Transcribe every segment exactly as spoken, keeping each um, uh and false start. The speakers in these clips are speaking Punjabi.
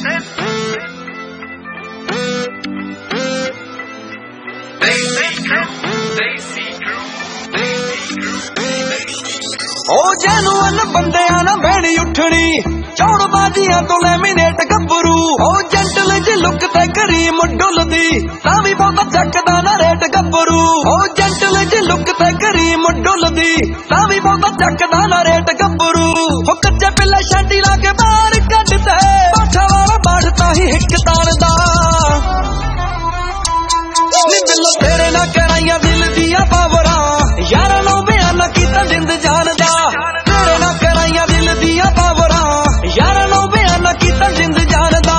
ਉਹ ਜੈਨੂਅਨ ਬੰਦਿਆਂ ਨਾ ਬਹਿਣੀ ਉੱਠਣੀ ਚੌੜ ਬਾਜੀਆਂ ਤੋਂ ਲੈਮੀਨੇਟ ਗੱਭਰੂ ਉਹ ਜੈਂਟਲ ਜਿਹੀ ਲੁੱਕ ਤੇ ਕਰੀਮ ਡੁੱਲਦੀ ਤਾਂ ਵੀ ਬਹੁਤਾ ਚੱਕਦਾ ਨਾ ਰੇਟ ਗੱਭਰੂ ਉਹ ਜੈਂਟਲ ਜਿਹੀ ਲੁੱਕ ਤੇ ਕਰੀਮ ਡੁੱਲਦੀ ਤਾਂ ਵੀ ਬਹੁਤਾ ਚੱਕਦਾ ਨਾ ਰੇਟ ਗੱਭਰੂ ਉਹ ਕੱਚੇ ਪਿੱਲੇ ਛਾਂਟੀ ਲਾ ਕੇ ਬਾਹਰ ਕੱਢਦੇ ਬਾਠਾ ਵਾਲਾ ਬਾਠਤਾ ਹੀ ਹਿੱਕ ਤਾਣਦਾ ਨੀ ਬਿੱਲੋ ਤੇਰੇ ਨਾਲ ਕਰਾਈਆਂ ਦਿਲ ਦੀਆਂ ਪਾਵਰਾਂ ਯਾਰਾਂ ਨੂੰ ਬਿਆਨ ਕੀਤਾ ਜਿੰਦ ਜਾਣਦਾ ਤੇਰੇ ਨਾਲ ਕਰਾਈਆਂ ਦਿਲ ਦੀਆਂ ਪਾਵਰਾਂ ਯਾਰਾਂ ਨੂੰ ਬਿਆਨ ਕੀਤਾ ਜਿੰਦ ਜਾਣਦਾ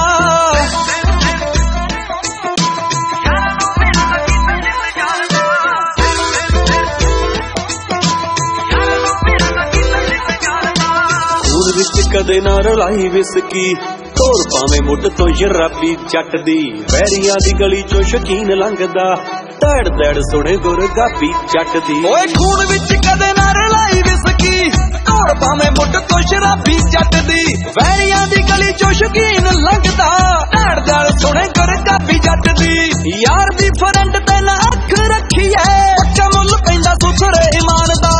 ਖੂਨ ਵਿੱਚ ਕਦੇ ਨਾ ਰਲਾਈ ਵਿਸਕੀ ਤੋਰ ਭਾਵੇਂ ਮੁੱਢ ਤੋਂ ਸ਼ਰਾਬੀ ਜੱਟ ਦੀ ਵੈਰੀਆਂ ਦੀ ਗਲੀ ਚੋਂ ਸ਼ਕੀਨ ਲੰਘਦਾ ਦੜ ਦੜ ਸੁਣੇ ਗੁਰਗਾਬੀ ਜੱਟ ਦੀ ਓਏ ਖੂਨ ਵਿੱਚ ਕਦੇ ਨਾ ਰਲਾਈ ਵਿਸਕੀ ਤੋਰ ਭਾਵੇਂ ਮੁੱਢ ਤੋਂ ਸ਼ਰਾਬੀ ਜੱਟ ਦੀ ਵੈਰੀਆਂ ਦੀ ਗਲੀ ਚੋਂ ਸ਼ਕੀਨ ਲੰਘਦਾ ਦੜ ਦੜ ਸੁਣੇ ਗੁਰਗਾਬੀ ਜੱਟ ਦੀ ਯਾਰ ਦੀ ਫਰੰਟ ਤੇ ਨਾ ਅੱਖ ਰੱਖੀ ਐ ਪੱਕਾ ਮੁੱਲ ਪੈਂਦਾ ਸੁਥਰੇ ਇਮਾਨ ਦਾ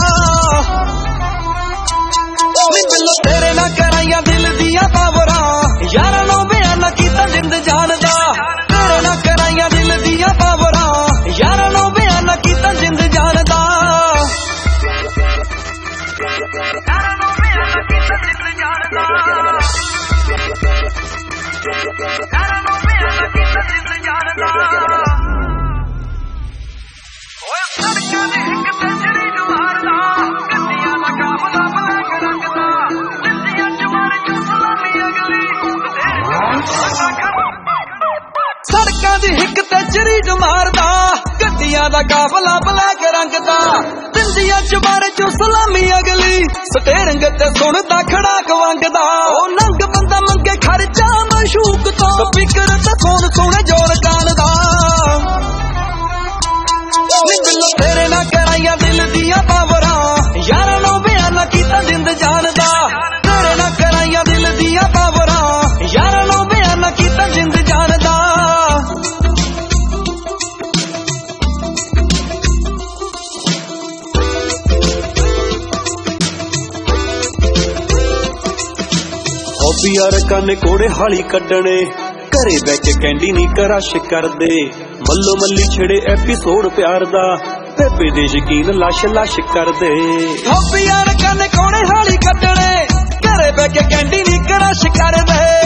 ਨੀ ਬਿੱਲੋ ਤੇਰੇ ਨਾਲ ਕਰਾਈਆਂ ਦਿਲ ਦੀਆਂ ਪਾਵਰਾਂ ਯਾਰਾਂ ਨੂੰ ਬਿਆਨ ਕੀਤਾ ਜਿੰਦ ਜਾਣਦਾ ਤੇਰੇ ਨਾਲ ਕਰਾਈਆਂ ਦਿਲ ਦੀਆਂ ਪਾਵਰਾਂ ਯਾਰਾਂ ਨੂੰ ਬਿਆਨ ਕੀਤਾ ਜਿੰਦ ਜਾਣਦਾ ਯਾਰਾਂ ਨੂੰ ਬਿਆਨ ਕੀਤਾ ਜਿੰਦ ਜਾਣਦਾ ਯਾਰਾਂ ਨੂੰ ਬਿਆਨ ਕੀਤਾ ਜਿੰਦ ਜਾਣਦਾ ਓਏ ਸੜਕਾਂ ਦੇ ਇੱਕ ਤੇ ਜਿਹੜੀ ਨੂੰ ਮਾਰਦਾ ਗੱਡੀਆਂ ਦਾ ਕਾਫਲਾ ਬਣਾ ਕੇ ਰੱਖਦਾ ਦਿੱਲੀਆਂ ਚ ਮਾਰ ਕੇ ਸਲਾਮੀ ਅਗਲੀ ਸੜਕਾਂ ਦੀ ਹਿੱਕ ਤੇ ਚਰੀਜ ਮਾਰਦਾ ਗੱਡੀਆਂ ਦਾ ਕਾਫਲਾ ਬਲੈਕ ਰੰਗ ਦਾ ਦਿੰਦੀਆਂ ਚੁਬਾਰੇ ਚੋਂ ਸਲਾਮੀ ਅਗਲੀ ਸਟੇਰਿੰਗ ਤੇ ਸੁਣਦਾ ਖੜਾਕ ਵੰਗਦਾ ਉਹ ਨੰਗ ਬੰਦਾ ਮੰਗੇ ਖਰਚਾ ਮਸ਼ੂਕ ਤੋਂ ਸਪੀਕਰ ਤੇ ਫੋਨ ਸੁਣੇ ਜੋਰ ਕਾਨ ਦਾ ਨੀ ਬਿੱਲੋ ਤੇਰੇ ਨਾਲ ਕਰਾਈਆਂ ਦਿਲ ਦੀਆਂ ਪਾਵਰਾਂ ਯਾਰਾਂ ਨੂੰ ਬਿਆਨ ਕੀਤਾ ਜਿੰਦ ਜਾਣਦਾ ਤੇਰੇ ਨਾਲ ਕਰਾਈਆਂ ਦਿਲ ਦੀਆਂ ਪਾਵਰਾਂ ਯਾਰਾਂ ਨੂੰ ਬਿਆਨ ਕੀਤਾ ਜਿੰਦ ਜਾਣਦਾ ਹੌਬੀ ਯਾਰ ਕੰਨ ਕੋੜੇ ਹਾਲੀ ਕੱਢਣੇ ਘਰੇ ਬਹਿ ਕੇ ਕੈਂਡੀ ਨੀ ਕਰਸ਼ ਕਰਦੇ ਮੱਲੋ ਮੱਲੀ ਛੇੜੇ ਐਪੀਸੋਡ ਪਿਆਰ ਦਾ ਬੇਬੇ ਦੇ ਯਕੀਨ ਲਾਸ਼ ਲਾਸ਼ ਕਰਦੇ ਹੌਬੀ ਯਾਰ ਕੰਨ ਕੋੜੇ ਹਾਲੀ ਕੱਢਣੇ ਘਰੇ ਬਹਿ ਕੇ ਕੈਂਡੀ ਨੀ ਕਰਸ਼ ਕਰਦੇ